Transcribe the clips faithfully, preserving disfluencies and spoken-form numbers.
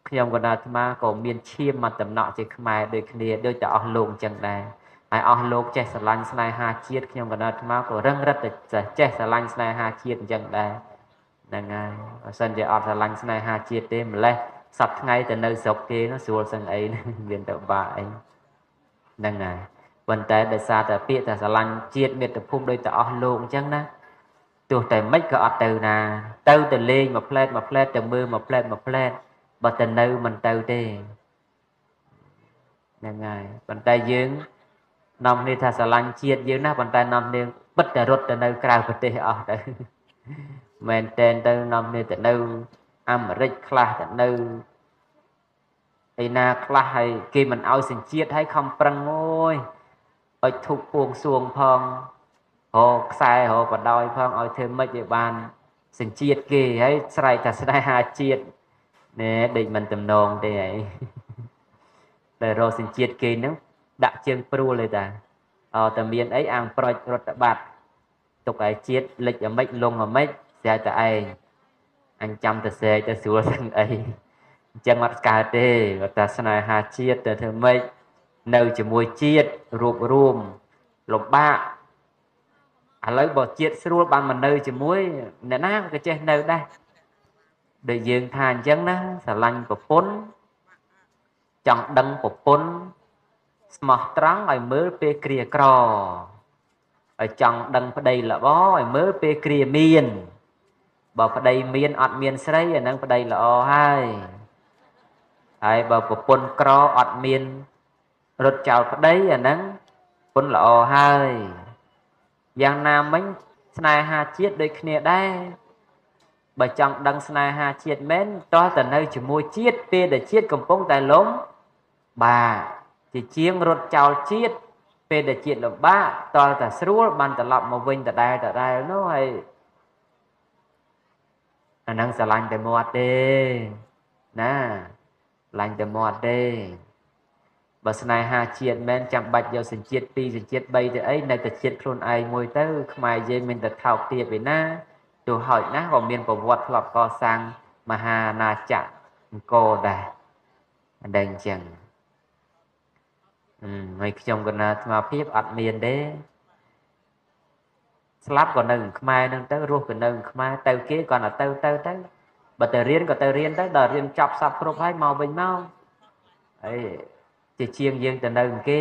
ខ្ញុំក៏ណាត់មកក៏មានឈាមមកតំណក់ជាខ្មែរដូចគ្នាដូចតែអស់លោកអញ្ចឹងដែរហើយអស់លោកចេះស្រឡាញ់ស្នេហាជាតិខ្ញុំក៏ណាត់មកក៏រឹងរិតតែចេះស្រឡាញ់ស្នេហាជាតិអញ្ចឹងដែរហ្នឹងហើយបើសិនជាអត់ស្រឡាញ់ស្នេហាជាតិទេម្លេះសប្តាហ៍ថ្ងៃទៅនៅស្រុកគេនោះស្រួលសឹងអីមានតែបាក់អីហ្នឹងហើយប៉ុន្តែដោយសារតែពាក្យតែស្រឡាញ់ជាតិមាតុភូមិដូចតែអស់លោកអញ្ចឹងណាទោះតែមិនក៏អត់ទៅណាទៅទៅលេងមួយផ្លែតមួយផ្លែតទៅមើលមួយផ្លែតមួយផ្លែតបើទៅនៅមិនទៅទេហ្នឹងហើយប៉ុន្តែយើងនាំគ្នាថាស្រឡាញ់ជាតិយើងណាប៉ុន្តែនាំគ្នាបិទតែរត់ទៅនៅក្រៅប្រទេសអស់ទៅមែនតែនទៅនាំគ្នាទៅនៅអាមេរិកខ្លះទៅនៅឯណាខ្លះហើយគេមិនឲ្យសញ្ជាតិឲ្យខំប្រឹងអូយឲ្យធុកពួងសួងផងរកខ្សែរកបដ ாய் ផងឲ្យធ្វើម៉េចឲ្យបានសញ្ជាតិគេហើយស្រែកថាស្នេហាជាតិណែដេកមិនតំណងទេហើយតែរកសញ្ជាតិគេហ្នឹងដាក់ជើងព្រួលទេតាអត់តែមានអីអាងប្រុចរដ្ឋបាត់ទុកឲ្យជាតិលិចអាម៉េចលងអាម៉េចស្រាប់តែឯងអញចាំតែស្រែកទៅស្រួលស្ងអីអញ្ចឹងអត់កើតទេគាត់ថាស្នេហាជាតិទៅធ្វើម៉េចនៅជាមួយជាតិរួបរวมលំបាកឥឡូវបើជាតិស្រួលបានមកនៅជាមួយអ្នកណាក៏ចេះនៅដែរដូចយើងថាអញ្ចឹងណាស្រឡាញ់ប្រពន្ធចង់ដឹងប្រពន្ធស្មោះត្រង់ឲ្យមើលពេលគ្រាក្រឲ្យចង់ដឹងប្តីល្អឲ្យមើលពេលគ្រាមានបើប្តីមានអត់មានស្រីអាហ្នឹងប្តីល្អហើយហើយបើប្រពន្ធក្រអត់មានរត់ចោលប្តីអាហ្នឹងប្រពន្ធល្អហើយយ៉ាងណាមិញស្នេហាជាតិដូចគ្នាដែរបើចង់ដឹងស្នេហាជាតិមែនតោះតែនៅជាមួយជាតិពេលដែលជាតិកំពុងតែលំបាទជាជាងរត់ចោលជាតិពេលដែលជាតិលំបាកតោះតែស្រួលបានត្រឡប់មកវិញដដែលដដែលនោះហើយអានឹងស្រឡាញ់តែមាត់ទេណាស្រឡាញ់តែមាត់ទេបើស្នេហាជាតិមែនចាំបាច់យកសញ្ជាតិពីរសញ្ជាតិបីទៅអីនៅតែជាតិខ្លួនឯងមួយទៅខ្មែរយើងមានតែថោកទាបឯណាទោះហោចណាស់ក៏មានប្រវត្តិធ្លាប់កសាងមហាអាណាចក្រអង្គរដែរអញ្ចឹងអញ្ចឹងអឺហើយខ្ញុំកណាអាត្មាភាពអត់មានទេស្លាប់ក៏នៅខ្មែរនឹងទៅរស់ក៏នៅខ្មែរទៅគេគាត់ទៅទៅទៅទៅបើទៅរៀនក៏ទៅរៀនទៅដល់រៀនចប់សពគ្រប់ហើយមកវិញមកអីជាជាងយើងទៅនៅគេ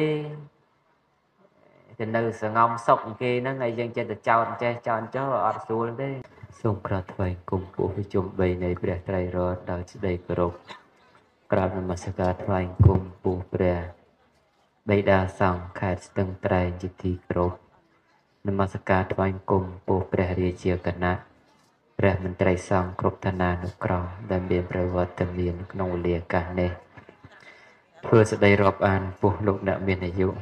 ទៅនៅសងំសុកគេហ្នឹងហើយយើងចេះតែចោតចេះចោតចោលអត់ស្រួលទេសូមក្រាបថ្វាយគុំពោះវិជុំបីនៃព្រះត្រៃរតន៍ដោយសេចក្តីគោរពក្រាបនមស្ការថ្វាយគុំពោះព្រះបិតាសង្ឃខេត្តស្ទឹងត្រែងជាទីគោរពនមស្ការថ្វាយគុំពោះព្រះរាជាគណៈព្រះមន្ត្រីសង្ឃគ្រប់ឋានានុក្រមដែលមានប្រវត្តិមានក្នុងវេលាកាសនេះធ្វើសេចក្តីរាប់អានពោះលោកអ្នកមានអាយុ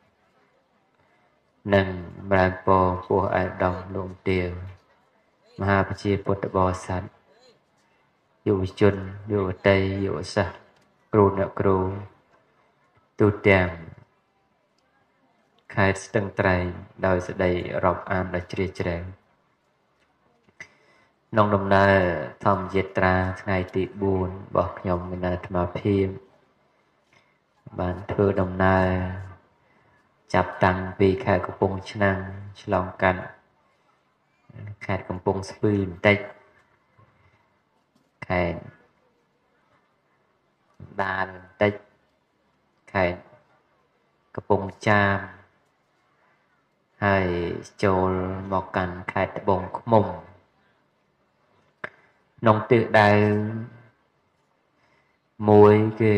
និងបានពរពោះឯកឧត្តមលោកទាវមហាប្រជាពុទ្ធបរិស័ទយុវជនយុវតីយុវសិស្សគ្រូអ្នកគ្រូទូទាំងខេត្តស្ទឹងត្រែងដោយសេចក្តីរាប់អានដ៏ជ្រាលជ្រៅក្នុងដំណើរធម្មយាត្រាថ្ងៃទីបួនរបស់ខ្ញុំមានអាត្មាភាពបានធ្វើដំណើរចាប់តាំងពីខេត្តកំពង់ឆ្នាំងឆ្លងកាត់ខេត្តកំពង់ស្ពឺបន្តិចខេត្តដានបន្តិចខេត្តកំពង់ចាមហើយចូលមកកាន់ខេត្តត្បូងឃ្មុំក្នុងទិសដៅមួយគឺ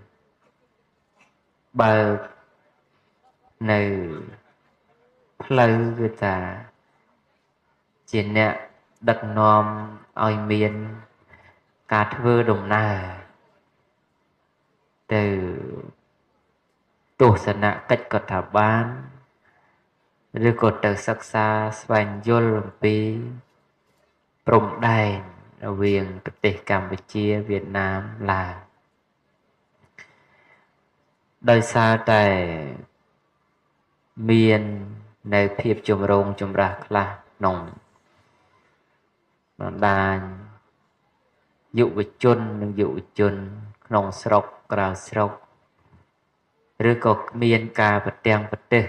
បើនៅផ្លូវគឺថាជាអ្នកដឹកនាំឲ្យមានការធ្វើដំណើរទៅទស្សនកិច្ចក៏ថាបានឬក៏ទៅសិក្សាស្វែងយល់អំពីព្រំដែនរវាងប្រទេសកម្ពុជាវៀតណាមឡាវដោយសារតែមាននៅភាពចម្រូងចម្រាសខ្លះក្នុងបណ្ដាញយុវជននិងយុវជនក្នុងស្រុកក្រៅស្រុកឬក៏មានការប្រទាំងប្រទេស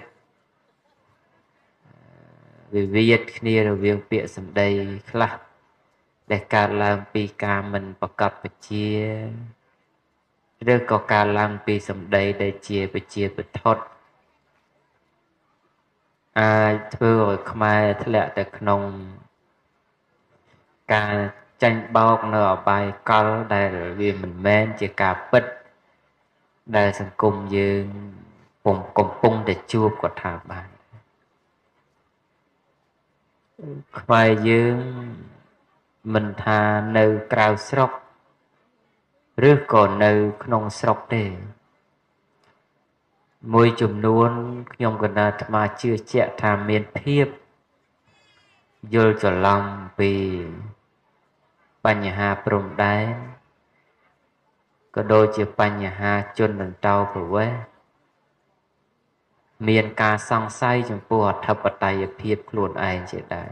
វិវាទគ្នារវាងពាក្យសម្ដីខ្លះដែលកើតឡើងពីការមិនប្រកបបជាឬក៏កើតឡើងពីសម្ដីដែលជាបជាបថុតអាចធ្វើឲ្យខ្មែរធ្លាក់ទៅក្នុងការចាញ់បោកនៅអបាយកលដែលវាមិនមែនជាការពិតដែលសង្គមយើងពុំកំពុងតែជួបក៏ថាបានខ្មែរយើងមិនថានៅក្រៅស្រុកឬក៏នៅក្នុងស្រុកទេមួយចំនួនខ្ញុំកណាអាត្មាជឿជាក់ថាមានភាពយល់ច្រឡំពីបញ្ហាព្រំដែនក៏ដូចជាបញ្ហាជនអន្តោប្រវេសន៍មានការសង្ស័យចំពោះអធិបតេយ្យភាពខ្លួនឯងជាដែរ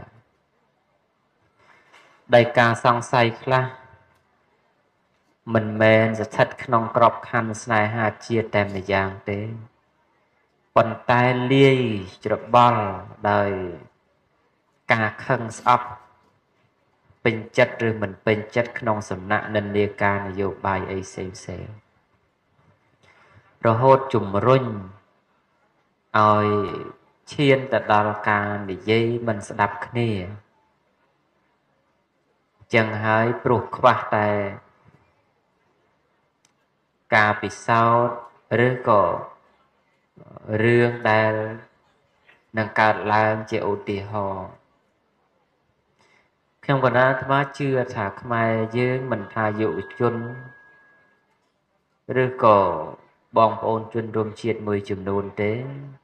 ដោយការសង្ស័យខ្លះមិនមែនស្ថិតក្នុងក្របខ័ណ្ឌស្នេហាជាតិតែម្យ៉ាងទេប៉ុន្តែលាយច្របល់ដោយការខឹងស្អប់ពេញចិត្តឬមិនពេញចិត្តក្នុងសំណាក់និន្នាការនយោបាយអីផ្សេងផ្សេងរហូតជំរុញឲ្យឈានទៅដល់ការនិយាយមិនស្ដាប់គ្នាចឹងហើយព្រោះខ្វះតែការពិសោធន៍ឬក៏រឿងដែលនឹងកើតឡើងជាឧទាហរណ៍ខ្ញុំកណាអាត្មាជឿថាខ្មែរយើងមិនថាយុវជនឬក៏បងប្អូនជនរួមជាតិមួយចំនួនទេ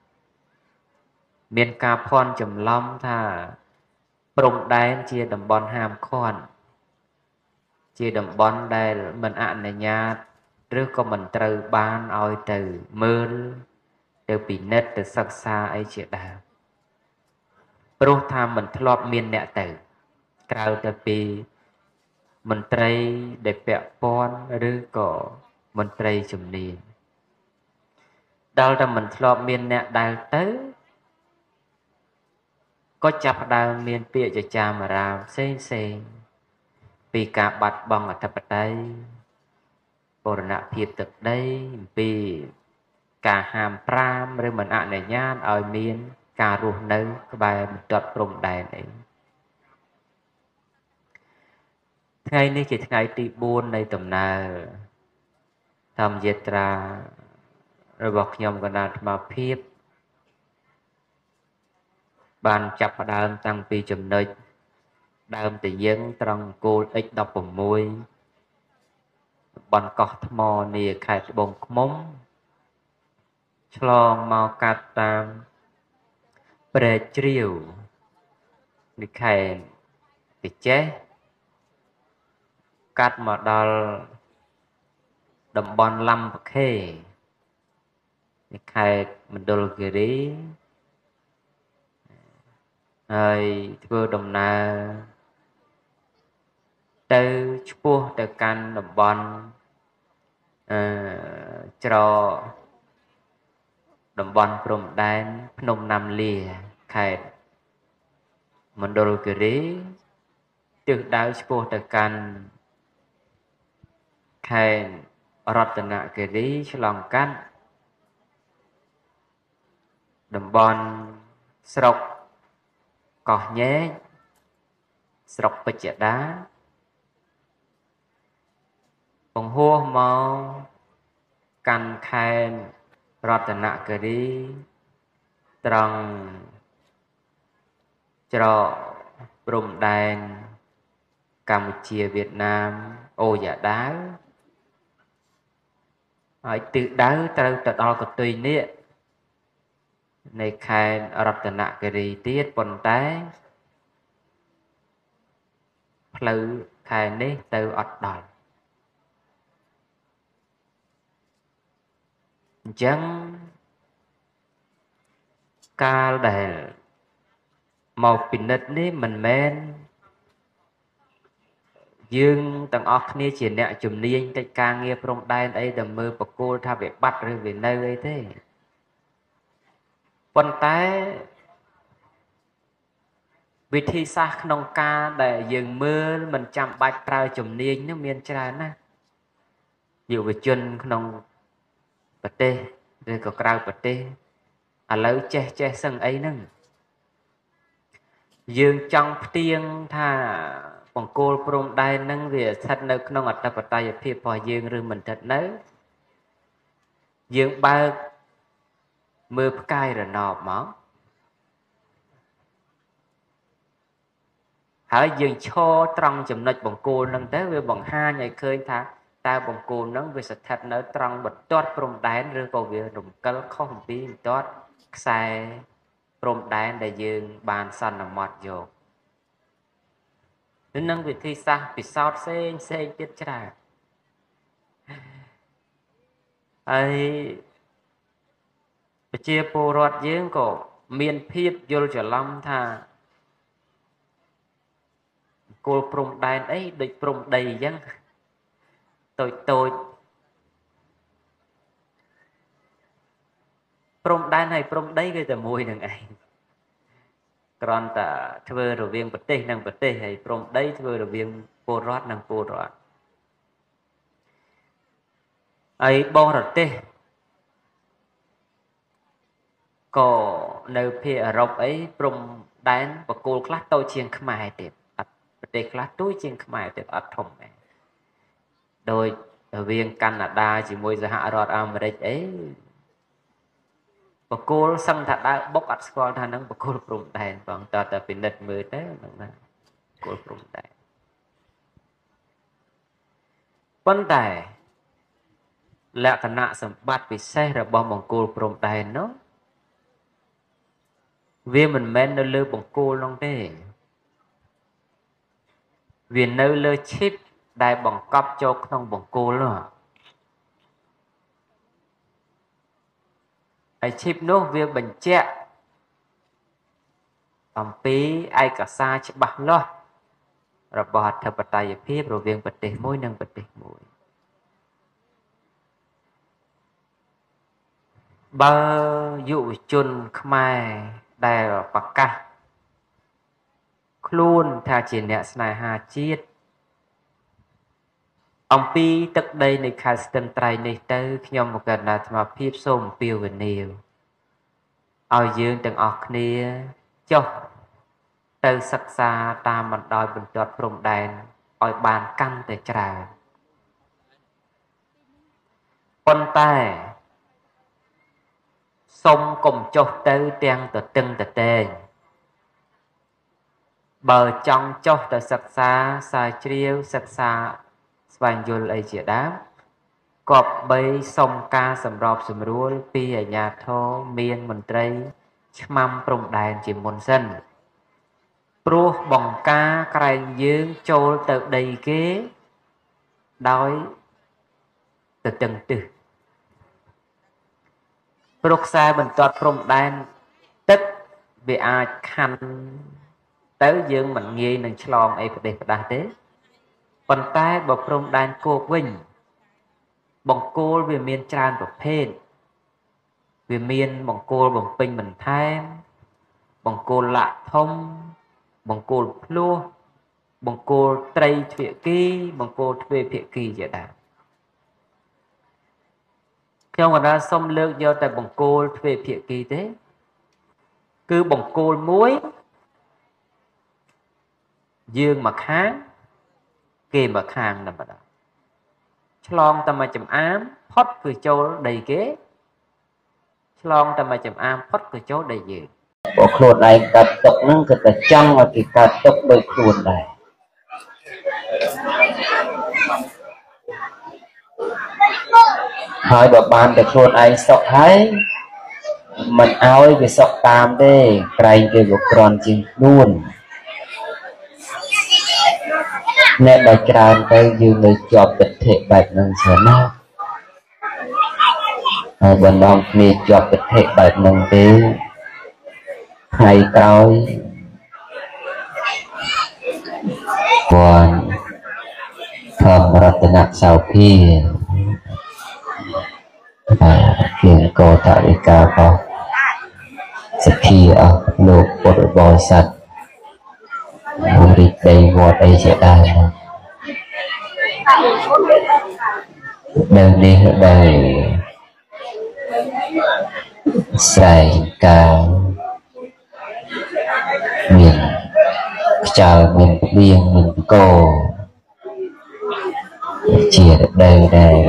មានការភ័ន្តច្រឡំថាព្រំដែនជាតំបន់ហាមឃាត់ជាតំបន់ដែលមិនអនុញ្ញាតឬក៏មិនត្រូវបានឲ្យទៅមើលទៅពិនិត្យទៅសិក្សាអីជាដើមព្រោះថាមិនធ្លាប់មានអ្នកទៅក្រៅតែពីមន្ត្រីដែលពាក់ព័ន្ធឬក៏មន្ត្រីជំនាញដល់តែមិនធ្លាប់មានអ្នកដែលទៅក៏ចាប់ផ្ដើមមានពាក្យចចាមអារាមផ្សេងផ្សេងពីការបាត់បង់អធិបតេយ្យបូរណភាពទឹកដីអំពីការហាមប្រាមឬមិនអនុញ្ញាតឲ្យមានការរស់នៅក្បែរបន្ទាត់ព្រំដែនអីថ្ងៃនេះជាថ្ងៃទីបួននៃដំណើរធម្មយាត្រារបស់ខ្ញុំកណាអាត្មាភាពបានចាប់ផ្ដើមតាំងពីចំណុចដើមតាយើងត្រង់គោល X ដប់ប្រាំមួយ បនកោះថ្មនាខេត្តត្បូងឃ្មុំឆ្លងមកកាត់តាមព្រែកជ្រាវនៃខេត្តពិចេះកាត់មកដល់តំបន់ឡំប្រខេនៃខេត្តមណ្ឌលគិរីហើយធ្វើដំណើរទៅឆ្ពោះទៅកាន់តំបន់អឺច្រតំបន់ព្រំដែនភ្នំណាំលាខេត្តមណ្ឌលគិរីទិសដៅឆ្ពោះទៅកាន់ខេត្តរតនគិរីឆ្លងកាត់តំបន់ស្រុកកោះញែកស្រុកពេជ្ជតាបង្ហោះមកកាន់ខេត្តរតនគិរីត្រង់ច្រកព្រំដែនកម្ពុជាវៀតណាមអូយ៉ាដាវហើយទិសដៅត្រូវទៅដល់កន្ទុយនេះនៃខេត្តរតនគិរីទៀតប៉ុន្តែផ្លូវខេត្តនេះទៅអត់ដល់អញ្ចឹងកាលដែលមកពិនិត្យនេះមិនមែន dương tầng óc kia chỉ nẹo chùm niên cái ca nghe prong đai ấy đầm mơ bậc cô tha về bắt rồi về nơi ấy thế quan táiวิธีសាស្ត្រក្នុងការដែលយើងមើលមិនចាំបាច់ប្រើជំនាញនោះមានច្រើនណាស់យុវជនក្នុងប្រទេសឬក៏ក្រៅប្រទេសឥឡូវចេះចេះសឹងអីហ្នឹងយើងចង់ផ្ទៀងថាបង្គោលព្រំដែនហ្នឹងវាស្ថិតនៅក្នុងអធិបតេយ្យភាពរបស់យើងឬមិនស្ថិតនៅយើងបើកមើលផ្កាយរណបមកហើយយើងឈរត្រង់ចំណុចបង្គោលហ្នឹងទៅវាបង្ហាញឲ្យឃើញថាតើបង្គោលហ្នឹងវាស្ថិតនៅត្រង់បន្ទាត់ព្រំដែនឬក៏វារំកិលខុសអំពីបន្ទាត់ខ្សែព្រំដែនដែលយើងបានសន្មត់យកនឹងវិធីសាស្ត្រពិសោធន៍ផ្សេងផ្សេងទៀតច្រើនហើយប្រជាពលរដ្ឋយើងក៏មានភាពយល់ច្រឡំថាគោលព្រំដែនអីដូចព្រំដីអញ្ចឹងតូចតូចព្រំដែនហើយព្រំដីគឺតែមួយនឹងឯងគ្រាន់តែធ្វើរវាងប្រទេសនិងប្រទេសហើយព្រំដីធ្វើរវាងពលរដ្ឋនិងពលរដ្ឋហើយបរទេសក៏នៅភាគអឺរ៉ុបអីព្រំដែនបកគោលខ្លះតូចជាងខ្មែរទៀតប្រទេសខ្លះទូចជាងខ្មែរទៀតអត់ធំដែរដោយរវាងកាណាដាជាមួយសហរដ្ឋអាមេរិកអីបកគោលសឹងថាដើរបុកអត់ស្គាល់ថានឹងបកគោលព្រំដែនបងតើតែពិនិត្យមើលទៅហ្នឹងណាបកគោលព្រំដែនប៉ុន្តែលក្ខណៈសម្បត្តិពិសេសរបស់បង្គោលព្រំដែននោះវាមិនមែននៅលើបង្គោលនោះទេវានៅលើឈីបដែលបង្កប់ចូលក្នុងបង្គោលនោះហើយឈីបនោះវាបញ្ជាក់អំពីឯកសារច្បាស់លាស់របស់អធិបតេយ្យភាពរវាងប្រទេសមួយនិងប្រទេសមួយបើយុវជនខ្មែរដែលប្រកាសខ្លួនថាជាអ្នកស្នេហាជាតិអំពីទឹកដីនៃខេត្តស្ទឹងត្រែងនេះទៅខ្ញុំមកកណ្ដាលអាត្មាភាពសូមអំពាវនាវឲ្យយើងទាំងអស់គ្នាចុះទៅសិក្សាតាមបណ្ដោយបន្ទាត់ព្រំដែនឲ្យបានកាន់តែច្រើនប៉ុន្តែសូមកុំចុះទៅទាំងទទឹងទតែងបើចង់ចុះទៅសិក្សាស្រាវជ្រាវសិក្សាស្វែងយល់អីជាដើមគប្បីសុំការសម្របសម្រួលពីអាជ្ញាធរមានមន្ត្រីឆ្មាំព្រំដែនជាមុនសិនព្រោះបង្ការក្រែងយើងចូលទៅដីគេដោយទៅតឹងទឹះព្រោះខ្សែបន្ទាត់ព្រំដែនទឹកវាអាចខណ្ឌទៅយើងមិនងាយនឹងឆ្លងអីប្រទេសផ្ដាស់ទេប៉ុន្តែបើព្រំដែនគោកវិញបង្គោលវាមានច្រើនប្រភេទវាមានបង្គោលបំពេញបន្ថែមបង្គោលលាក់ធំបង្គោលភ្លោះបង្គោលត្រីទ្វាគីបង្គោលទ្វេភាគីជាដើមខ្ញុំកណ្ដាលសូមលើកយកតែបង្គោលទ្វេភាគីទេគឺបង្គោលមួយយើងមកខាងគេមកខាងតែម្ដងឆ្លងតែមកចំអាមផុតគឺចូលដីគេឆ្លងតែមកចំអាមផុតគឺចូលដីយើងព្រោះខ្លួនឯងកាត់ទុកហ្នឹងគឺតែចង់ឲ្យគេកាត់ទុកដោយខ្លួនដែរហើយបើបានតែខ្លួនឯងសុខហើយមិនឲ្យវាសុខតាមទេក្រែងគេវាក្រន់ជាងខ្លួនអ្នកដែលច្រើនទៅយើងនៅជាប់ទិដ្ឋិបែបហ្នឹងច្រើនណាស់ហើយបើនាំគ្នាជាប់ទិដ្ឋិបែបហ្នឹងទេថ្ងៃក្រោយគាត់ Thầm rật nạc sao khi Kiên cô tạo đi cao có Sẽ khi ở lục bộ đội bò sạch Mùi rịch đầy vọt ấy sẽ đai Đơn đi ở đây Sài cao Miền Chào miền biên miền cô Chia được đây đây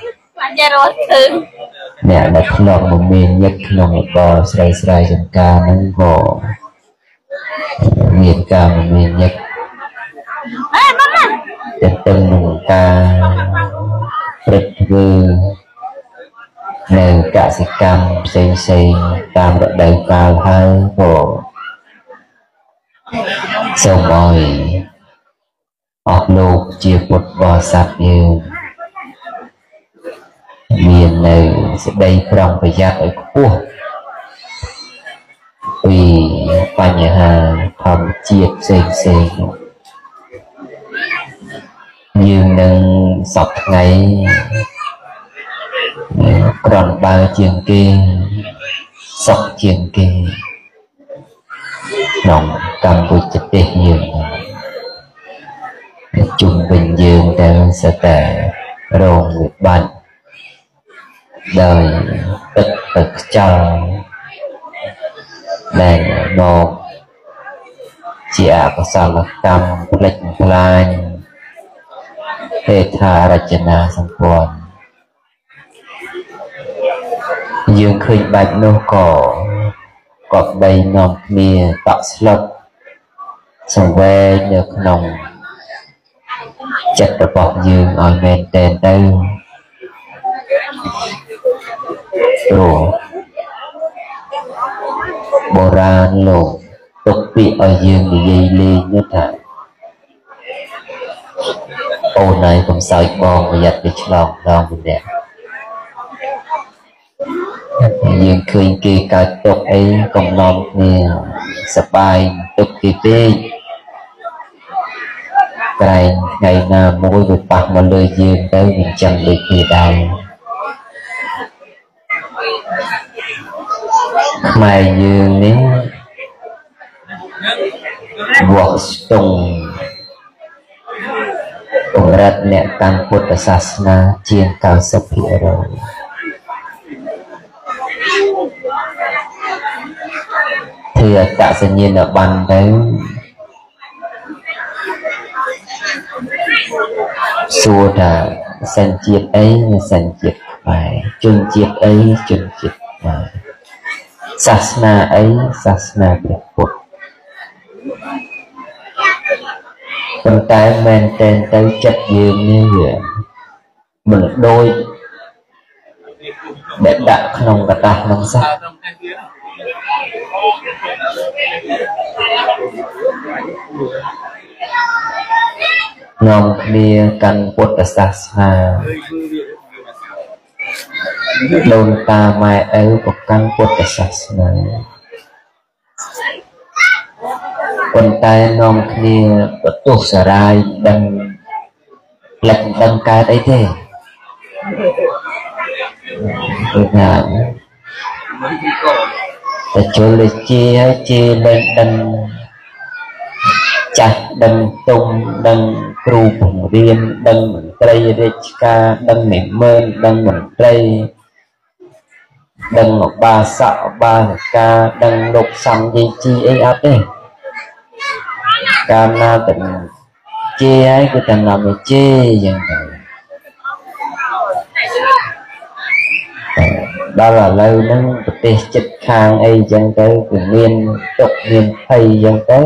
Nè đặt lòng một miền nhất lòng một bò Sài sài dân ca nâng bò Miền ca một miền nhất Chân tân một ca Rất vư Nè cả sĩ cam Xên xên Cam đợi đầy cao hai bò Xong rồi Ốc lục chia một bò sạch như Miền này sẽ đây trong phải giác ở khu Vì Bà nhà hà Thầm chiết xên xên Nhưng nâng sọc ngay Còn ba chiếng kê Sọc chiếng kê Nóng cầm bụi chất đế dương Trung bình dương đang sẽ tệ Rồn nguyệt bệnh Đời tất tất cho Đèn một Chị ạ có sao là cầm Lệch lại Hê thà ra chân na sang quần Dương khuyên bạch nô cổ Cọp bay nông mìa tạo slot Xong về nhược nông Chất đập bọc dương ở men tên tư Đồ Bồ ra lộ Tục bị ở dương thì gây lê nhất hả Ô này cũng sao ít bò và giặt bị lòng lòng mình đẹp Dương khuyên kì cả tục ấy Công nông nè Sắp bài tục kì bê Cái ngày nào môi vượt bạc mà lời dương tới mình chẳng được kì đài Mai dương nếu Buộc tùng Cũng rất nẹ tăng phút ở Sasna Chiên cao sắp hiện rồi Thì tạ sẽ nhiên ở bằng đấy Xua là sanh chiết ấy sanh chiết phải Chân chiết ấy chân chiết phải Sasna ấy Sasna biệt phút Con cái men tên tới chất dương như vậy Mình đôi Để đặt nông cả ta nông sắc Nông kia căn bột ở Sasna Đồn ta mai ấy của căn bột ở Sasna Con tay nông kia có tục xả rai đăng Lệch đăng cái đấy thế Tôi ngạc Tại chỗ lệ chê hay chê lên đăng Chạch đăng tung đăng cửu bổng riêng đăng mẩn trây rê chika đăng mềm mơn đăng mẩn trây đăng ngọc ba sạo ba ca đăng độc xăm dây chi ấy áp đấy Cam na tỉnh chê ấy cứ tầng nào mà chê dần rồi Đó là lâu nâng bật tê chất khang ấy dân tới Của nguyên tục nguyên thầy dân tới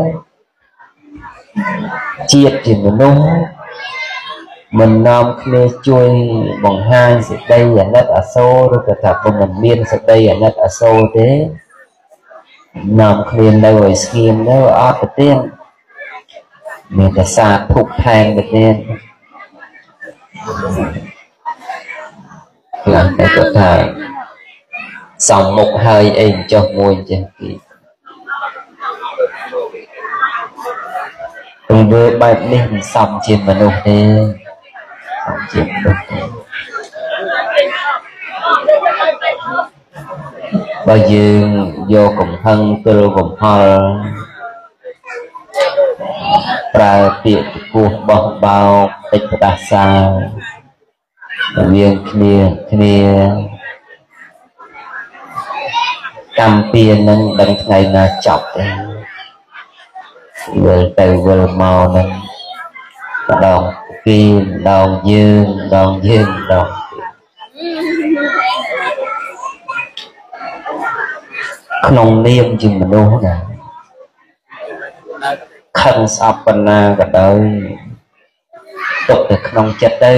Chiết thì mình đúng Mình nằm khê chui bằng hai Sẽ đây là nất ở sâu Rồi cả thật của mình miên sẽ đây là nất ở sâu thế Nằm khê đâu rồi skim đâu ớt ở tiên Mình ta xa thúc thang được nên Làm cái của thầy Xong một hơi em cho môi chân kịp Tôi vừa bạch lên xong trên mà nụ thế ជាទុក្ខបើយើងយកកំហឹងទល់កំហល់ប្រើពាក្យគោះបោះបោកតិចផ្ដាសារវាងគ្នាគ្នាកម្មពៀននឹងដឹងថ្ងៃណាចប់ទេវិលទៅវិលមកនឹងម្ដងពីរម្ដងយើងម្ដងយើងម្ដងក្នុងនាមជាមនុស្សណាខឹងស្អប់ប៉ុណ្ណាក៏ដោយទុកទៅក្នុងចិត្តទៅ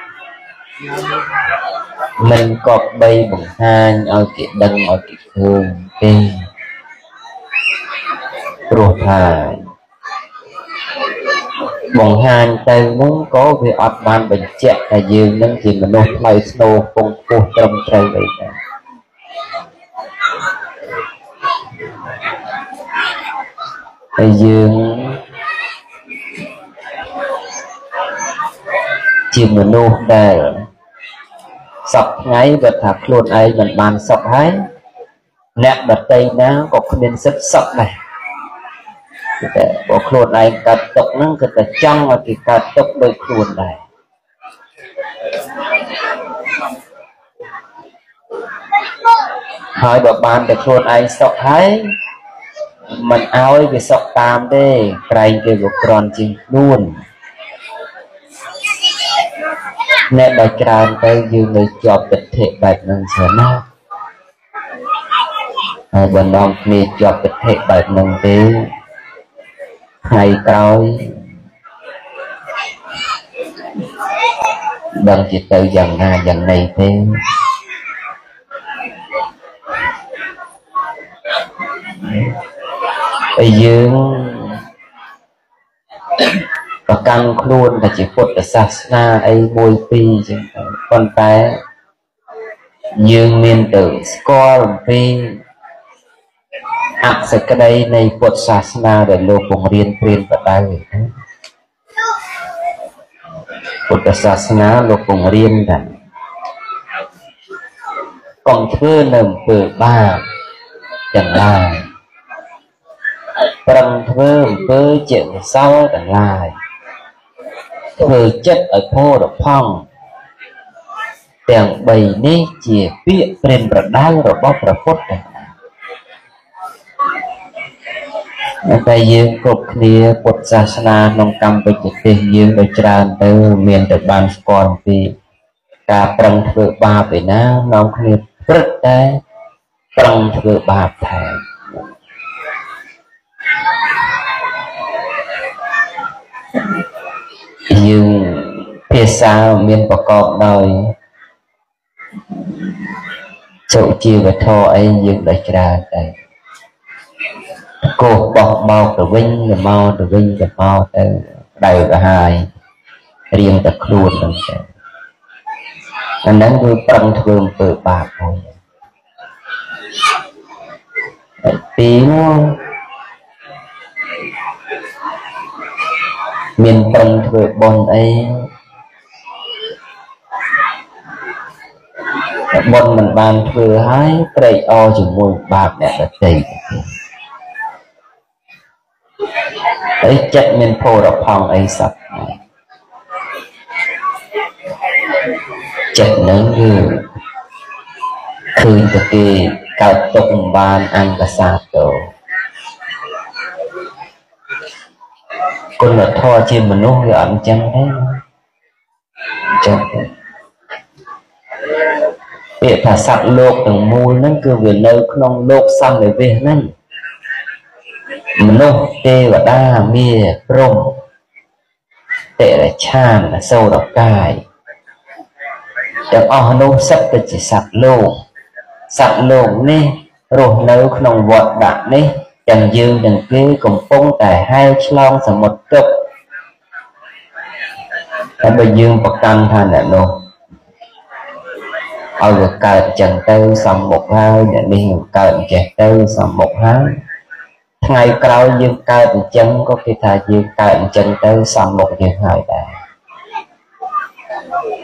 មិនគប្បីបង្ហាញឲ្យគេដឹងឲ្យគេឃើញទេព្រោះថាបង្ហាញទៅនោះក៏វាអត់បានបញ្ជាក់ថាយើងនឹងជាមនុស្សថ្លៃថ្នូរពងពោះត្រឹមត្រូវអីដែរហើយយើងជាមនុស្សដែលសពថ្ងៃបើថាខ្លួនឯងមិនបានសុខហើយអ្នកដទៃណាក៏គ្មានសិទ្ធិសុខដែរតែបើខ្លួនឯងកើតទុកហ្នឹងគឺតែចង់ឲ្យគេកើតទុកដោយខ្លួនដែរហើយបើបានតែខ្លួនឯងសុខហើយមិនឲ្យវាសុខតាមទេក្រែងគេវាក្រន់ជាងខ្លួនអ្នកដែលច្រើនទៅយើងនៅជាប់ទិដ្ឋិបែបហ្នឹងច្រើនណាស់ហើយបើនាំគ្នាជាប់ទិដ្ឋិបែបហ្នឹងទេថ្ងៃក្រោយដឹងជាទៅយ៉ាងណាយ៉ាងណីទេហើយយើងប្រកាន់ខ្លួនតែជាពុទ្ធសាសនាអីមួយពីរចឹងទៅប៉ុន្តែយើងមានទៅស្គាល់អំពីអសក្តីនៃពុទ្ធសាសនាដែលលោកបង្រៀនព្រានបដៅពុទ្ធសាសនាលោកបង្រៀនថាកុំធ្វើនៅអំពើបាបទាំងឡាយប្រឹងធ្វើអំពើជាកុសលទាំងឡាយធ្វើចិត្តឲ្យផូរផង់ទាំងបីនេះជាពាក្យព្រានប្រដៅរបស់ព្រះពុទ្ធតែយើងគ្រប់គ្នាពុទ្ធសាសនាក្នុងកម្ពុជាទេសយើងដោយច្រើនទៅមានតែបានស្គាល់អំពីការប្រឹងធ្វើបាបឯណានាំគ្នាព្រឹកតែប្រឹងធ្វើបាបថែមយើងភាសាមានប្រកបដោយសុជីវធម៌អីយើងដោយច្រើនតែកោះបោះបោកទៅវិញទៅមកទៅវិញទៅមកទៅដៅកាហាយរៀងតែខ្លួនហ្នឹងទៅអាហ្នឹងគឺប្រឹងធ្វើអំពើបាបមួយទីនោះមានប្រឹងធ្វើបុណ្យអីបុណ្យមិនបានធ្វើហើយត្រេកអរជាមួយបាបអ្នកដទៃតែចិត្តមានផូរផង់អីសោះចិត្តនឹងគឺឃើញតែគេកើតទុកបានអង្គសាទរគុណធម៌ជាមនុស្សវាអត់អញ្ចឹងទេអញ្ចឹងពាក្យថាសត្វលោកទាំងមូលហ្នឹងគឺវានៅក្នុងលោកសន្និវិសហ្នឹងមនុស្សទេវតាមារព្រហ្មតិរច្ឆានអសូរកាយទាំងអស់នោះសិតទៅជាសត្វលោកសត្វលោកនេះរស់នៅក្នុងវដ្តដាក់នេះទាំងយើងទាំងគេកំពុងតែហែលឆ្លងសមុទ្រទុក្ខតែបើយើងប្រកាន់ថាអ្នកនោះឲ្យវាកើតអញ្ចឹងទៅសំមុខហើយអ្នកនេះកើតអញ្ចេះទៅសំមុខហើយថ្ងៃក្រោយយើងកើតអញ្ចឹងក៏គេថាយើងកើតអញ្ចឹងទៅសំមុខយើងហើយដែរ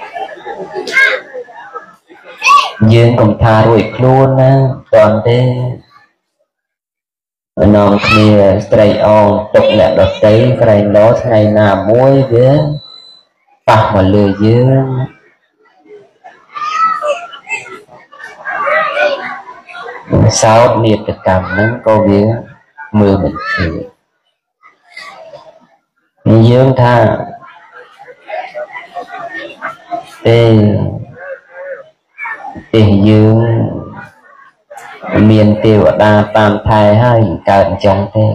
dương cùng tha rồi luôn á toàn thế nòng kia stray on tục lẹ đợt đấy cái này nó ngày nào muối với bạc mà lừa dương sao nhiệt được cảm nắng câu vía mưa mình thì dương tha ê ê dương miền tiêu đa tam thai hay cạn trong thế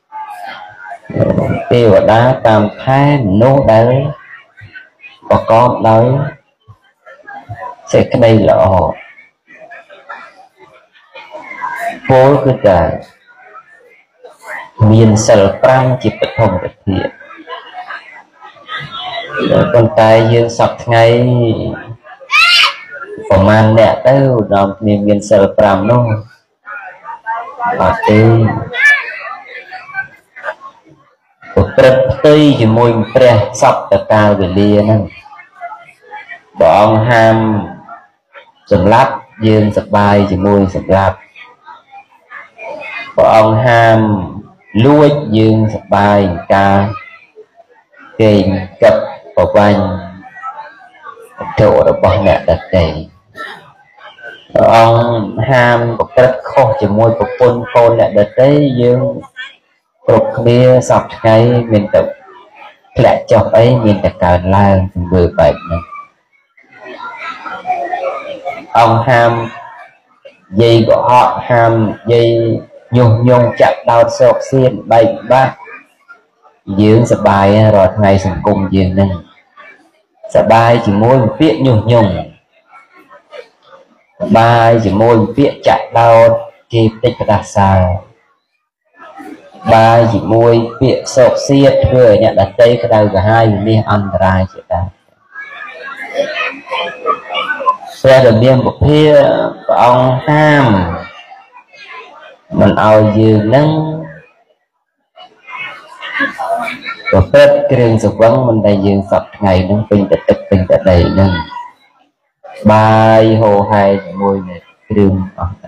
tiêu đá tam thai nô đấy có con đấy sẽ cái đây là họ phố cứ cả miền sờ prang chỉ bất thông được thiện con tay dương sọc ngay còn man nè tới đòn miền miền sờ prang nó ở đây một trật tây chỉ môi pre sọc từ cao về lia nè bọn ham sầm lát dương sập bài chỉ môi sập lát bọn ham lúa dương sập bài ca kềnh cặp vào quanh chỗ đó bọn mẹ đặt đầy ông ham một rất khó chỉ môi một con con lại đặt đấy dương một bia sọc ngay mình tự lại cho ấy mình đã càng lan vừa bệnh này ông ham dây của họ ham dây nhung nhung chặt đau sọc xiên bệnh bác dưỡng sập bài rồi ngày sầm cùng dưỡng này sập bài chỉ môi một viết nhung nhung bài chỉ môi một viết chặt đau kịp tích ra sao bài chỉ môi viết sọc xiết rồi nhận đặt đây cái đầu cả hai mình ăn ra chỉ ta xe được biên một phía của ông ham mình ao dương nâng và phép cái rừng sụp vấn mình đây dương sập ngày nâng pin tịch tịch pin tịch đầy nâng bài hồ hai môi này cái rừng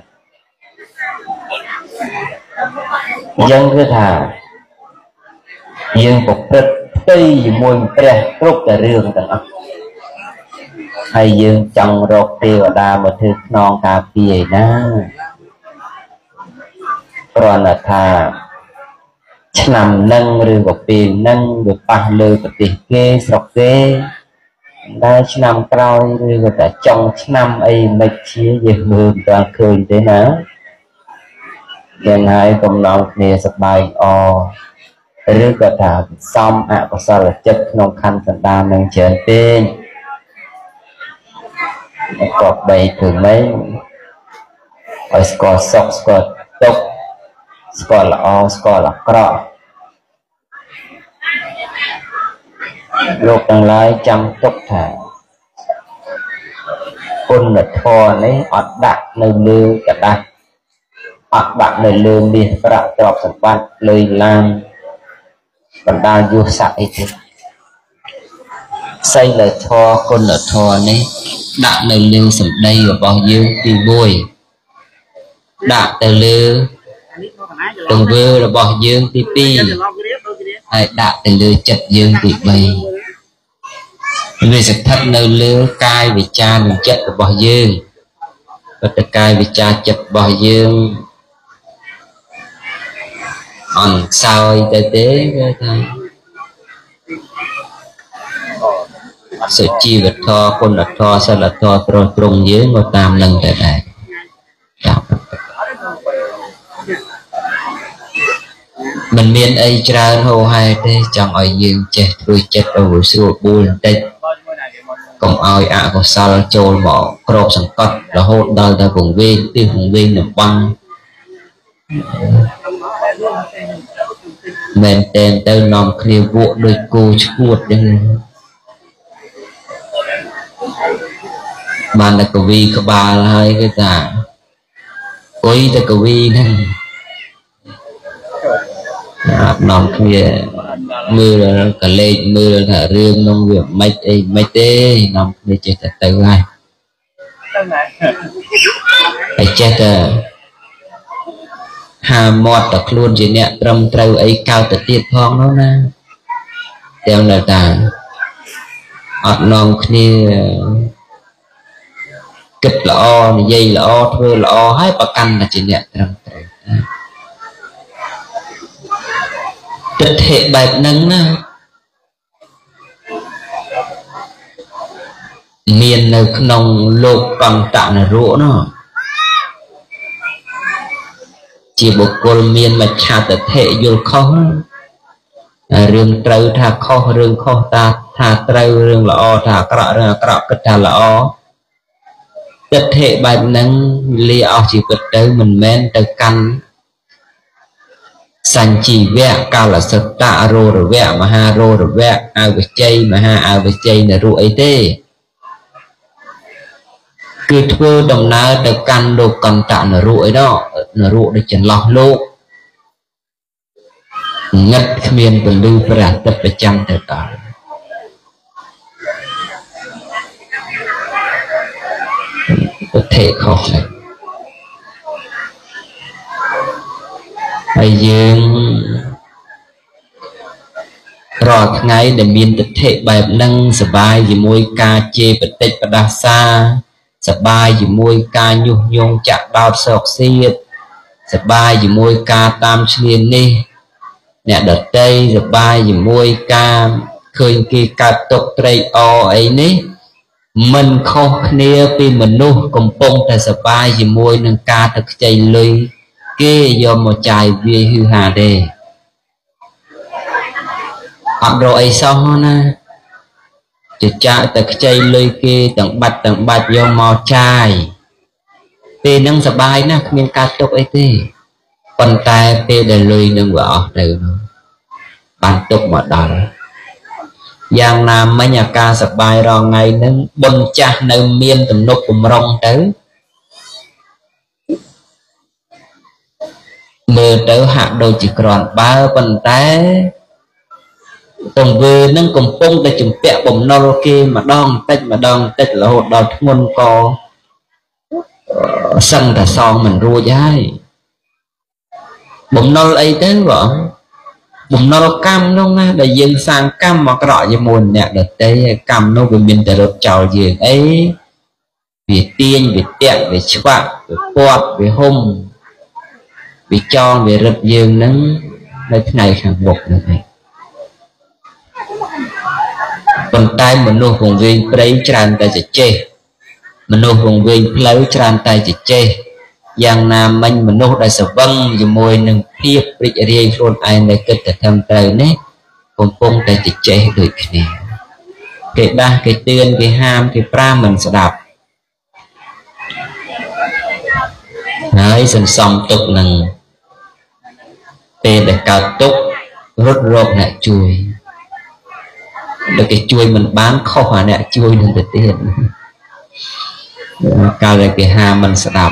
dân cứ thà dương một phép tây vì môi pre rốt cả rừng tầng ấp hay dương trong rốt tiêu đa một thứ non cà phê ná còn là thà nằm nâng rừng của tiền nâng được ba lư của tiền kê sọc kê đây nằm cao rừng của cả trong năm ấy mạch chia về mưa toàn cười thế nào hiện hai cùng lòng nè sập bài o rừng của thà xong ạ có sao là chất nông khăn phần đa nâng trở tên có bày thường mấy ở score sọc score tốc score là o score là cọ lúc đang lái chăm tốc thả con là thò lấy ọt đặt nơi lư cả đặt ọt đặt nơi lư miền bạc trọc sản quan lời làm còn đang vô sải thế xây là thò con là thò lấy đặt nơi lư sầm đây ở bao nhiêu thì vui đặt từ lư từng vơ là bỏ dương thì pi đặt từ lư chật dương thì bay vì sự thật nơi lư cai vì cha mình chật là bỏ dương và từ cai vì cha chật bỏ dương còn sao tế tế thôi sự chi vật tho con là tho sao là tho rồi trùng dưới ngôi tam lần tại đây mình miền ấy tràn hồ hai thế chẳng ai dương chết đôi chết ở sự buồn tết còn ai ạ có sao trôi bỏ crop sẵn cất là hốt đời ta vùng viên tiêu vùng viên là băng mình tên tới nòng kia vụ đôi cô chuột đấy mà là cầu vi có ba là hai cái tà quý ta cầu vi này nòng kia mưa là cả lên mưa là thả rương nông việc mấy ấy mấy tê nòng kia chỉ thật tới ai phải chết hà mọt tập luôn chỉ nè trong trâu ấy cao tự tiết phong nó na theo lời ta ọt non kia kịch lọ dây lọ thưa lọ hai bà căn là chỉ nè trong trâu tích hệ bạch nâng na miền nơi nông lột bằng tạm là rũa nó chỉ bộ cô miền mà chả tự thể vô khó rừng trâu thà khó rừng khó ta thà trâu rừng lọ thà cọ rừng cọ cái thà lọ tích hệ bạch nâng li ao chỉ vật tới mình men tới căn sanh chỉ vẽ cao là sập tạ rô rồi vẽ mà ha rô rồi vẽ ao về chay mà ha ao về chay là rô ấy tê cứ thưa đồng na được căn đồ cầm tạ là rô ấy đó là rô để chân lọt lô ngất miền của lưu và tập để chăm thật đó có thể khó này bây giờ rồi ngày để miền tập thể bài năng sờ bài gì môi ca chê bật tết bật đa xa sờ bài gì môi ca nhu nhung chặt bao sọc xiết sờ bài gì môi ca tam xuyên đi nè đợt đây sờ bài gì môi ca khơi kia ca tục tây o ấy ní mình không nia vì mình nu cùng bông tại sờ bài gì môi nâng ca thực chạy lưới kia do một chài vi hư hà đề học rồi ấy xong nè chỉ chạy từ chạy lưới kia tầng bạch tầng bạch do mò chài vì nâng sờ bài nè miền ca tục ấy thế còn tay về để lưới nâng vợ từ bàn tục mà đỏ giang nam mấy nhà ca sờ bài rồi ngày nâng bông cha nơi miền tầm nốt cùng rong tới mưa tới hạ đôi chỉ còn ba phần té tổng về nâng cùng phong để chừng tẹo bồng nô kia mà đong tách mà đong tách là hột đòn môn co sân là son mình rua dai bồng nô ấy thế vợ bồng nô cam nó nghe để dân sang cam mà cái gì mùn nè đợt đây cam nó về miền tây đợt chào gì ấy vì tiên vì tẹo vì chua vì quạt vì hung vì cho vì rực dương nắng nơi thế này hàng bột như thế còn tay mình nuôi vùng viên lấy tràn tay chỉ chê mình nuôi vùng viên lấy tràn tay chỉ chê giang nam mình mình nuôi đại sở vân vì môi nâng thiệp bị riêng luôn ai này kết thể thầm trời nế còn phong tay chỉ chê được nè cái ba cái tiên cái ham cái pra mình sẽ đạp nói sân xong tục nâng để cao tốc rốt rộp lại chui được cái chui mình bán khó hòa lại chui nên được tiền cao lại cái hà mình sẽ đạp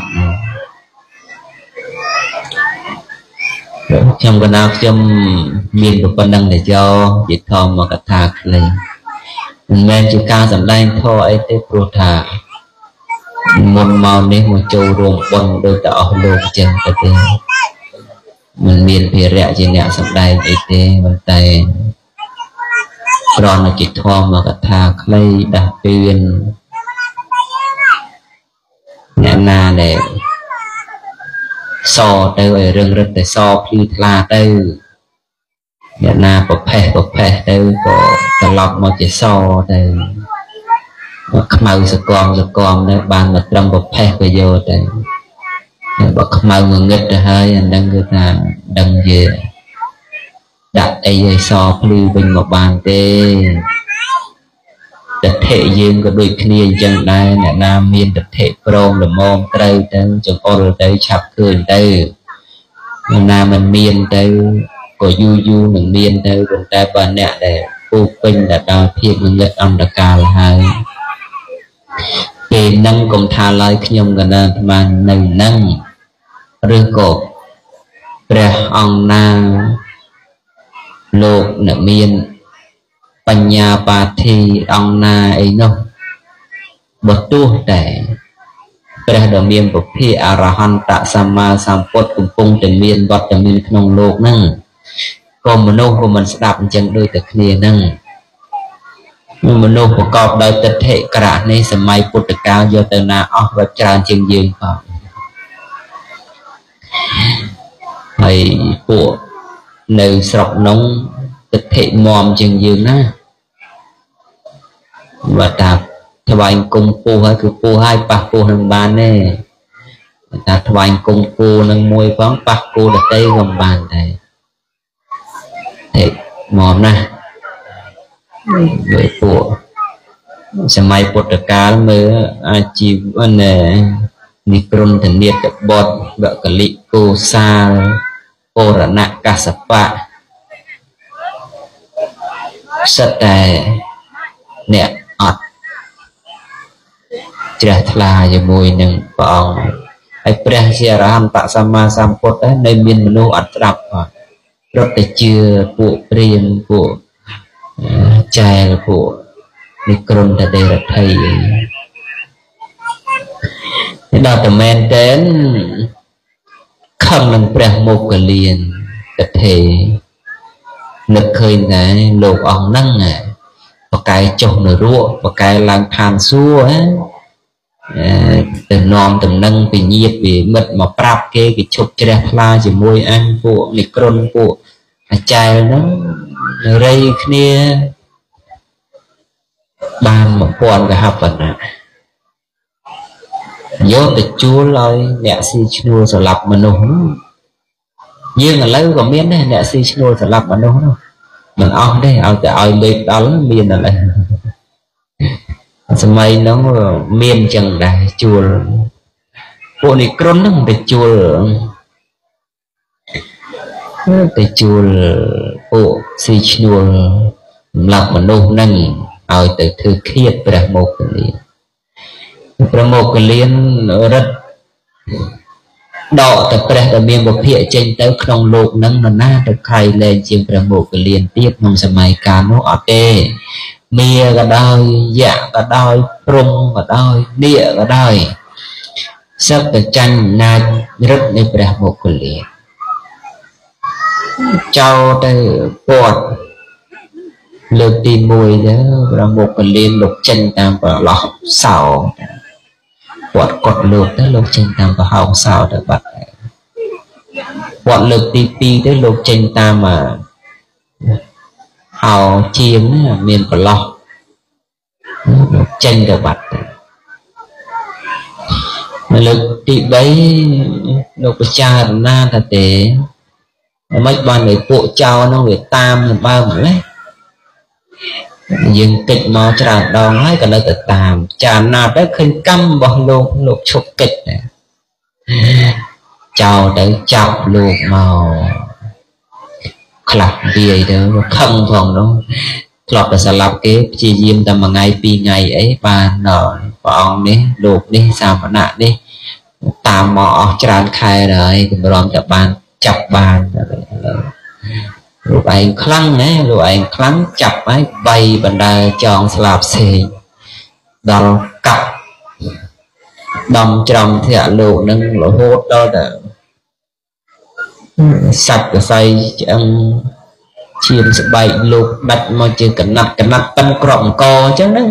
trong cái nào trong miền của con năng để cho dịch thò mà cả thạc lên mình men chú cao dần đây thôi ấy tới pro thà một màu nên một châu ruộng bông đôi tạo lô chân cái tên mình miền phía rẽ trên nhạc sắp đây ấy tê mình tay còn là chỉ thua mà cả thà clay đặc tuyên nhẹ na để so tới rừng rất để so phi la tới nhẹ na bọc phê bọc phê tới có cả lọc mà chỉ so tới màu sờ con sờ con đấy bàn mà trong bọc phê bây giờ tới bậc màu người nghịch rồi hơi anh đang người ta đăng về đặt ai so phi bình một bàn tê đặc thể dương có đôi kia chân đây là nam miền đặc thể prom là môn tây tới trong con tới chập cười tới nam mình miền tới có du du mình miền tới còn tay bà nè để cô pin là đào thiệt mình nghịch ông đặc ca là hai thì năng cùng thà lời khi nhung gần đây mà này năng rư cột bè ông na lục nợ miên bành nhà bà thì ông na ấy nó bật tu để ព្រះដ៏មានពភាអរហន្តសម្មាសម្ពុទ្ធកំពុងតែមានវត្តមានក្នុងលោកហ្នឹងក៏មនុស្សក៏មិនស្ដាប់អញ្ចឹងដូចតែគ្នាហ្នឹងមនុស្សប្រកបដោយទិដ្ឋិក្រៈនេះសម័យពុទ្ធកាលយកទៅណាអស់វាច្រើនជាងយើងផងហើយពួកនៅស្រុកនោះទិដ្ឋិមមជាងយើងណាបើតាថ្វាយគុំពូហើយគឺពូហើយប៉ះពូនឹងបានទេតាថ្វាយគុំពូនឹងមួយផងប៉ះគូដតីក៏បានដែរហេមកណាមើលពួកសម័យពុទ្ធកាលមើលអាជីវននិក្រណធនិតបតវកលិកោសាលពរណកសបៈសិតតែអ្នកអត់ជ្រះថ្លាជាមួយនឹងព្រះអង្គហើយព្រះជាអរហន្តសម្មាសម្ពុទ្ធនៅមានមនុស្សអត់ស្ដាប់ផងរត់តែជឿពួកព្រាហ្មណ៍ពួកចែលពួកនិក្រណតដេរដ្ឋីដល់តែមែនតែនខឹងនឹងព្រះមោគលានកថេនឹកឃើញដែរលោកអង្គហ្នឹងបកែចុះនរកបកែឡើងឋានសួគ៌ទៅនាំតំណែងពីញាតិពីមិត្តមកប្រាប់គេគេឈប់ជ្រះថ្លាជាមួយអញពួកនិក្រណពួកអាចែលហ្នឹងរៃគ្នាបានមួយពាន់កហបណៈយកទៅជួលឲ្យអ្នកស៊ីឈ្នួលសម្លាប់មនុស្សយើងឥឡូវក៏មានដែរអ្នកស៊ីឈ្នួលសម្លាប់មនុស្សនោះមិនអស់ទេឲ្យតែឲ្យលេខដល់មានឥឡូវសម័យនោះមានចឹងដែរជួលពួកនិក្រណហ្នឹងទៅជួលទៅជួលពួកស៊ីឈ្នួលសម្លាប់មនុស្សហ្នឹងឲ្យទៅធ្វើឃាតព្រះមោគលានព្រះមោគលានរត់ដកតែព្រះដែលមានពភាកចេញទៅក្នុងលោកហ្នឹងនរណាទៅក្រៃលែងជាងព្រះមោគលានទៀតក្នុងសម័យកាលនោះអត់ទេមាក៏ដោយយៈក៏ដោយព្រំក៏ដោយនាគក៏ដោយសឹកតែចាញ់អំណាចរឹតនៃព្រះមោគលានចោលទៅពាត់លើកទីមួយទៅព្រះមោគលានលោកចេញតាមប្រឡោះសោគាត់កត់លោកទៅលោកចេញតាមប្រហោងសោទៅបាត់គាត់លើកទីពីរទៅលោកចេញតាមហោជាងមានប្រឡោះលោកចេញទៅបាត់ទៅលើកទីបីលោកពិចារណាថាទេមិនបានឲ្យពួកចៅនោះវាតាមបើម្លេះយើងកិច្ចមកច្រើនដងហើយក៏នៅតែតាមចាណាទៅឃើញកម្មរបស់លោកលោកឈប់កិច្ចដែរចោលទៅចាប់លោកមកខ្លះវាយទៅខឹងផងនោះធ្លាប់តែស្លាប់គេព្យាយាមតែមួយថ្ងៃពីរថ្ងៃអីបានដល់ព្រះអង្គនេះលោកនេះសាមណៈនេះតាមមកអស់ច្រើនខែហើយតម្រាំតែបានចាប់បានលោកឯងខ្លាំងណាលោកឯងខ្លាំងចាប់ហើយបីបណ្ដាចងស្លាប់ផ្សេងដល់កាប់ដំច្រំធាក់លោកនឹងរហូតដល់តែសាច់កសៃឆ្អឹងឈាមស្បែកលោកដាច់មកជាកណាត់កណាត់ប៉ិនក្របអង្គអញ្ចឹងហ្នឹង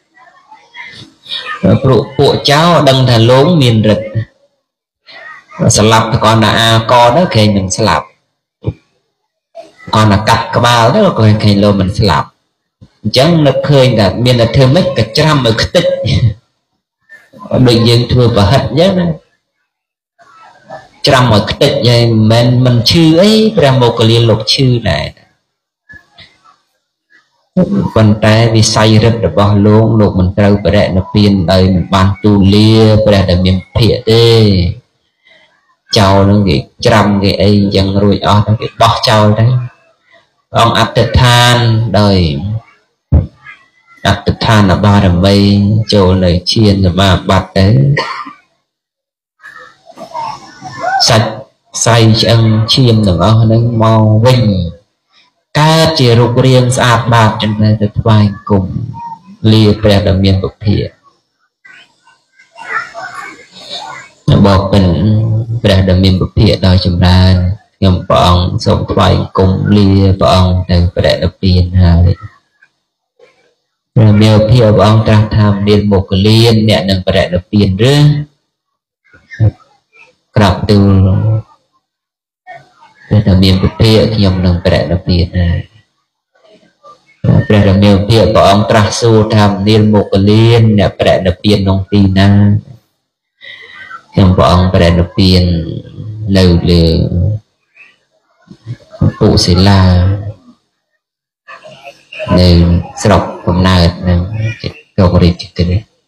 ព្រោះពួកចៅដឹងថាលោកមានរិទ្ធស្លាប់តែគាត់ណាអាកទៅគេមិនស្លាប់គាត់ណាកាត់ក្បាលទៅក៏គេលោកមិនស្លាប់អញ្ចឹងនឹកឃើញថាមានតែធ្វើម៉េចក៏ច្រាំឲ្យខ្ទេចដូចយើងធ្វើប្រហិតអញ្ចឹងណាច្រាំឲ្យខ្ទេចហើយមិនមែនមិនឈឺអីព្រះមោគលានលោកឈឺដែរប៉ុន្តែវិស័យរិទ្ធរបស់លោកលោកមិនត្រូវបរិនិព្វានដោយមិនបានទូលាព្រះដែលមានភិក្ខទេចោលនឹងគេច្រាំគេអីយ៉ាងរួចអស់ទៅគេបោះចោលទៅអង្គអត្តដ្ឋានដោយអត្តដ្ឋានបារមីចូលនៅឈានសមាបត្តិទៅសាច់សៃឆ្អឹងឈាមទាំងអស់ហ្នឹងមកវិញកើតជារូបរាងស្អាតបាតចឹងទៅថ្វាយគុំលាព្រះដ៏មានពុទ្ធិบอกเป็นព្រះដ៏មានពភាកដល់ចម្រើនខ្ញុំព្រះអង្គសូមថ្វាយគុំលាព្រះអង្គទៅព្រះនិព្វានហើយព្រះមានពភាកព្រះអង្គត្រាស់ថាមានមុខលានអ្នកនឹងព្រះនិព្វានឬក្រាបទូលព្រះដ៏មានពភាកខ្ញុំនឹងព្រះនិព្វានហើយព្រះដ៏មានពភាកព្រះអង្គត្រាស់សួរថាមានមុខលានអ្នកព្រះនិព្វានក្នុងទីណាខ្ញុំព្រះអង្គព្រះនិព្វាននៅលើពុសិលានៅស្រុកកំណើតនឹងកោបរិជទេ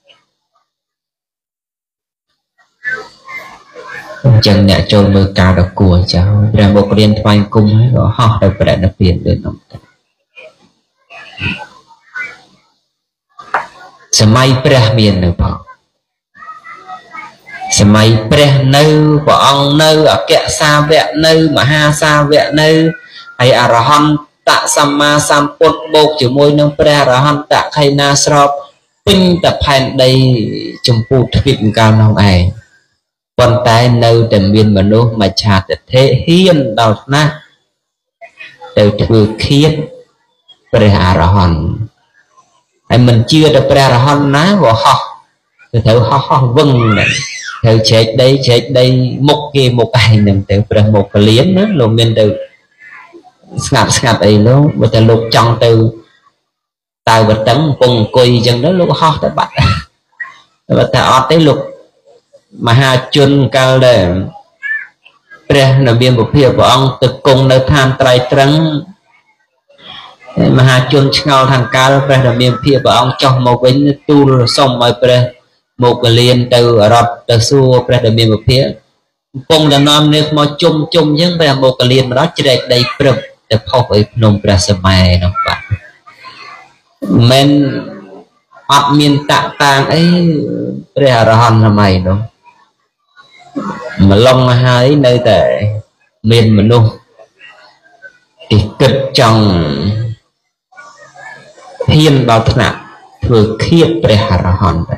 អញ្ចឹងអ្នកចូលមើលការដ៏គួរចោលព្រះមុខរៀនថ្វាយគុំហើយក៏ហោះទៅព្រះនិព្វានដូចនោះសម័យព្រះមាននៅផងសម័យព្រះនៅព្រះអង្គនៅអគ្គសាវកនៅមហាសាវកនៅហើយអរហន្តសម្មាសម្ពុទ្ធបូកជាមួយនឹងព្រះអរហន្តខៃណាស្របពេញតែផែនដីចម្ពោះទ្វីបកាលនោះឯងប៉ុន្តែនៅតែមានមនុស្សមច្ឆាទិដ្ឋិហ៊ានដល់ថ្នាក់ទៅធ្វើឃាតព្រះអរហន្តហើយមិនជឿដល់ព្រះអរហន្តណាក៏ហោះទៅត្រូវហោះហោះវឹងត្រូវជ្រែកដីជ្រែកដីមុខគេមុខឯងនឹងទៅព្រះមុខលៀនណាលោកមានទៅស្ងាត់ស្ងាត់អីលោកបើតែលោកចង់ទៅតើវតឹងកំពុងអង្គុយអញ្ចឹងទៅលោកហោះទៅបាត់បើតែអត់ទេលោកមហាជនកាលដែលព្រះនៅមានពភាកព្រះអង្គទៅគង់នៅឋានត្រៃត្រឹងមហាជនឆ្ងល់ខាងកាលព្រះដែលមានពភាកព្រះអង្គចុះមកវិញទូលសុំឲ្យព្រះមកកលៀនទៅរត់ទៅសួរព្រះដែលមានពភាកកំពុងតែនាំនេះមកជុំជុំអញ្ចឹងព្រះមកកលៀនមកដល់ជ្រែកដីព្រឹបទៅផុសឲ្យភ្នំព្រះសម័យនោះបាទមិនអត់មានតាក់តាងអីព្រះអរហន្តសម័យនោះម្លងហើយនៅតែមានមនុស្សទីគិតចង់ហ៊ានដល់ថ្នាក់ធ្វើឃាតព្រះអរហន្ត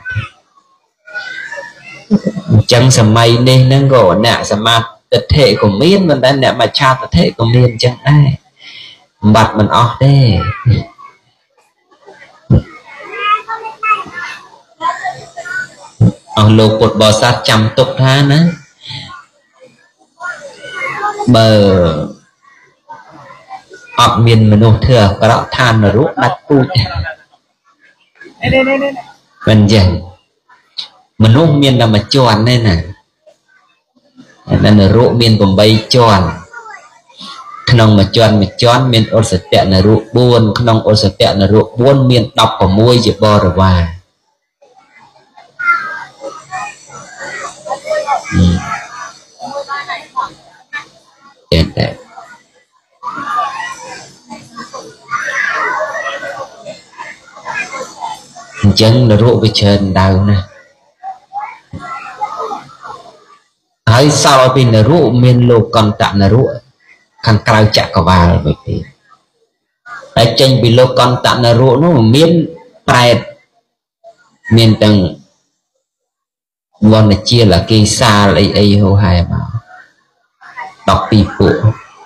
អញ្ចឹងសម័យនេះហ្នឹងក៏អ្នកសមាធិទិដ្ឋិក៏មានប៉ុន្តែអ្នកមច្ឆាទិដ្ឋិក៏មានអញ្ចឹងដែរបាត់មិនអស់ទេអស់លោកពុទ្ធបរិស័ទចាំទុកថាណាបើអត់មានមនុស្សធ្វើអាក្រក់ឋាននរកដាច់ពូជមិនចឹងមនុស្សមានតែមួយជាន់ទេណាតែនរកមានប្រាំបីជាន់ក្នុងមួយជាន់មួយជាន់មានឧសតៈនរកបួនក្នុងឧសតៈនរកបួនមានដប់ប្រាំមួយជាបរិវារចេះតែអញ្ចឹងនរកវាច្រើនដៅណាស់ហើយសល់ពីនរកមានលោកន្តៈនរកខាងក្រៅចក្រវាលវិញទៀតហើយចេញពីលោកន្តៈនរកនោះមានប្រែតមានទាំងវណ្ណជាលកេសាលអីអីហូហែមកដប់ពីរពួក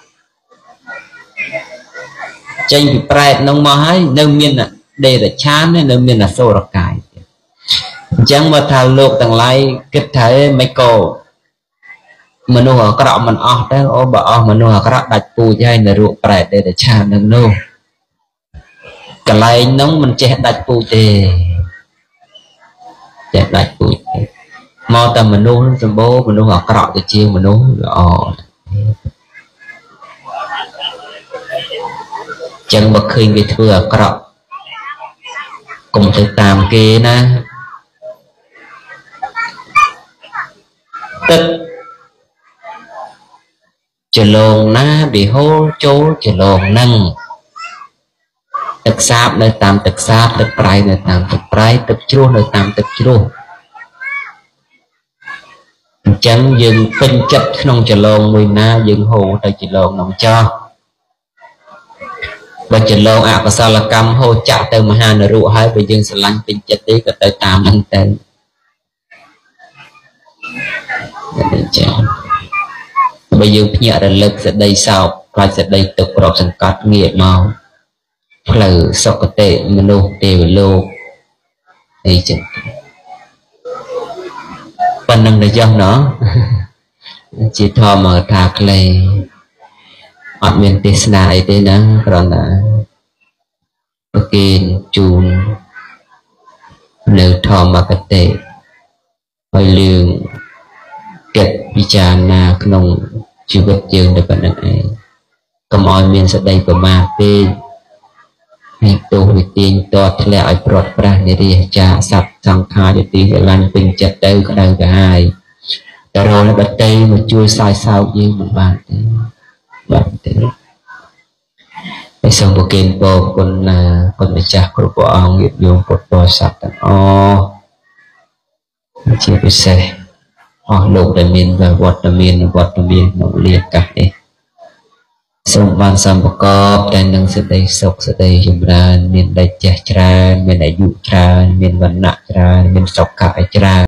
ចេញពីប្រែតនោះមកហើយនៅមានដេរឆាននៅមានអសូរកាយទៀតអញ្ចឹងមកថាលោកទាំងឡាយគិតថាមិនក៏មនុស្សអាក្រក់មិនអស់ទេអូបើអស់មនុស្សអាក្រក់ដាច់ពូជហើយនៅរូបប្រែតដេរឆាននឹងនោះកន្លែងនោះមិនចេះដាច់ពូជទេចេះដាច់ពូជទេមកតែមនុស្សសម្បូរមនុស្សអាក្រក់ទៅជាមនុស្សល្អចឹងបើឃើញគេធ្វើអាក្រក់កុំទៅតាមគេណាទឹកចលងណាដែលហូរចូលចលងនឹងទឹកសាបនៅតាមទឹកសាបទឹកប្រៃនៅតាមទឹកប្រៃទឹកជ្រោះនៅតាមទឹកជ្រោះអញ្ចឹងយើងពេញចិត្តក្នុងចលងមួយណាយើងហូរទៅចលងនោះចោះបើចលងអកុសលកម្មហូរចាក់ទៅមហានរកហើយបើយើងស្រឡាញ់ពេញចិត្តទេក៏ទៅតាមនឹងទៅចាបើយើងភ្ញាក់រលឹកសេចក្តីសោកខ្លាចសេចក្តីទុក្ខក្របសង្កត់ងាកមកផ្លូវសុគតិមនុស្សទេវលោកអីចឹងប៉ុណ្្នឹងទៅចុះណោះជាធម្មថាខ្លីអត់មានទេសនាអីទេណាគ្រាន់តែប្រគេនជូននៅធម្មគតិឲ្យលឿងគិតពិចារណាក្នុងជីវិតយើងតែប៉ុណ្្នឹងឯងកុំឲ្យមានសេចក្តីប្រមាទពេកហើយទោសវិទាញតតធ្លាក់ឲ្យព្រាត់ប្រាសនិរិះចាសត្វសង្ខារជាទីស្រឡាញ់ពេញចិត្តទៅក្តៅក្រហាយតែរលបតីមកជួយសោយសោកយើងមិនបានទេបាទទេហើយសូមប្រគេនពរគុណណាគុណម្ចាស់គ្រប់ព្រះអង្គញាតិញោមពុទ្ធបរិស័ទទាំងអស់ជាពិសេសអស់លោកដែលមានវត្តមានវត្តមានក្នុងលាកាសនេះសូមបានសម្បកបតែនឹងសេចក្តីសុខសេចក្តីចម្រើនមានដេចចេះច្រើនមានអាយុច្រើនមានវណ្ណៈច្រើនមានសុខៈច្រើន